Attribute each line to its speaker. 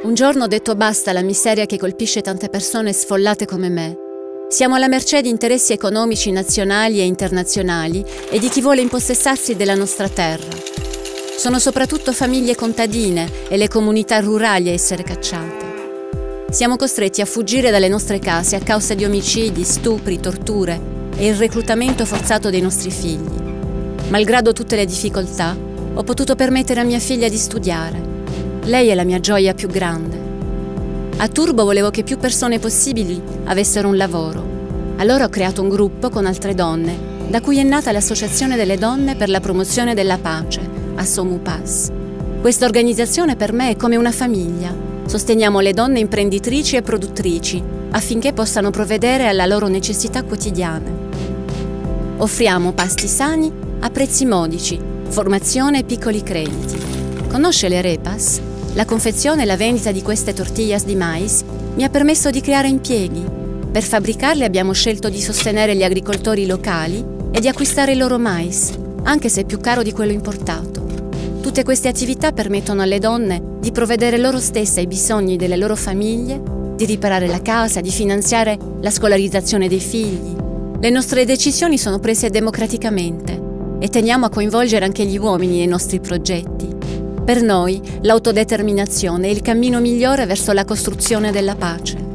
Speaker 1: Un giorno ho detto basta alla miseria che colpisce tante persone sfollate come me. Siamo alla mercé di interessi economici nazionali e internazionali e di chi vuole impossessarsi della nostra terra. Sono soprattutto famiglie contadine e le comunità rurali a essere cacciate. Siamo costretti a fuggire dalle nostre case a causa di omicidi, stupri, torture e il reclutamento forzato dei nostri figli. Malgrado tutte le difficoltà, ho potuto permettere a mia figlia di studiare. Lei è la mia gioia più grande. A Turbo volevo che più persone possibili avessero un lavoro. Allora ho creato un gruppo con altre donne, da cui è nata l'Associazione delle Donne per la Promozione della Pace, ASOMUPAS. Questa organizzazione per me è come una famiglia. Sosteniamo le donne imprenditrici e produttrici affinché possano provvedere alle loro necessità quotidiane. Offriamo pasti sani a prezzi modici, formazione e piccoli crediti. Conosce le Repas? La confezione e la vendita di queste tortillas di mais mi ha permesso di creare impieghi. Per fabbricarle abbiamo scelto di sostenere gli agricoltori locali e di acquistare il loro mais, anche se è più caro di quello importato. Tutte queste attività permettono alle donne di provvedere loro stesse ai bisogni delle loro famiglie, di riparare la casa, di finanziare la scolarizzazione dei figli. Le nostre decisioni sono prese democraticamente e teniamo a coinvolgere anche gli uomini nei nostri progetti. Per noi l'autodeterminazione è il cammino migliore verso la costruzione della pace.